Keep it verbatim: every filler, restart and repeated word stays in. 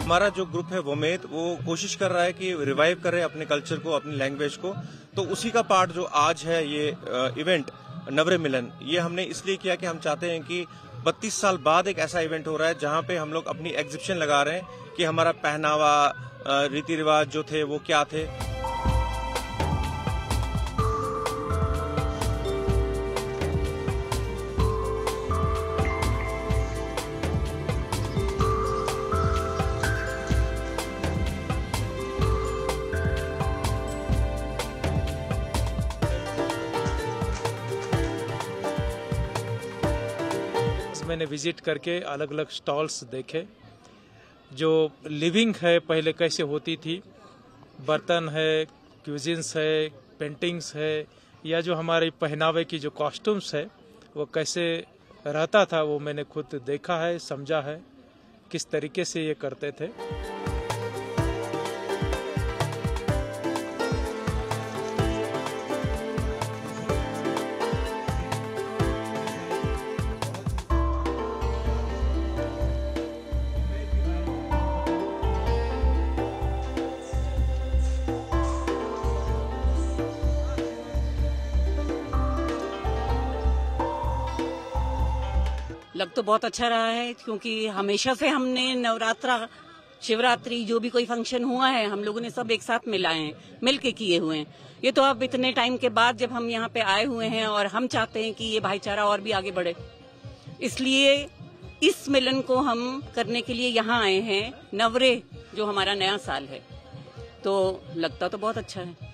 हमारा जो ग्रुप है वोमेद, वो कोशिश कर रहा है कि रिवाइव करे अपने कल्चर को, अपनी लैंग्वेज को। तो उसी का पार्ट जो आज है ये इवेंट नवरे मिलन, ये हमने इसलिए किया कि हम चाहते हैं कि बत्तीस साल बाद एक ऐसा इवेंट हो रहा है जहां पे हम लोग अपनी एग्जिबिशन लगा रहे हैं कि हमारा पहनावा, रीति रिवाज जो थे वो क्या थे। मैंने विजिट करके अलग अलग स्टॉल्स देखे, जो लिविंग है पहले कैसे होती थी, बर्तन है, क्यूजिन्स है, पेंटिंग्स है, या जो हमारे पहनावे की जो कॉस्ट्यूम्स है वो कैसे रहता था, वो मैंने खुद देखा है, समझा है किस तरीके से ये करते थे। लग तो बहुत अच्छा रहा है, क्योंकि हमेशा से हमने नवरात्रा, शिवरात्रि, जो भी कोई फंक्शन हुआ है हम लोगों ने सब एक साथ मिलाए हैं, मिल के किए हुए हैं। ये तो अब इतने टाइम के बाद जब हम यहाँ पे आए हुए हैं और हम चाहते हैं कि ये भाईचारा और भी आगे बढ़े, इसलिए इस मिलन को हम करने के लिए यहाँ आए हैं। नवरे जो हमारा नया साल है, तो लगता तो बहुत अच्छा है।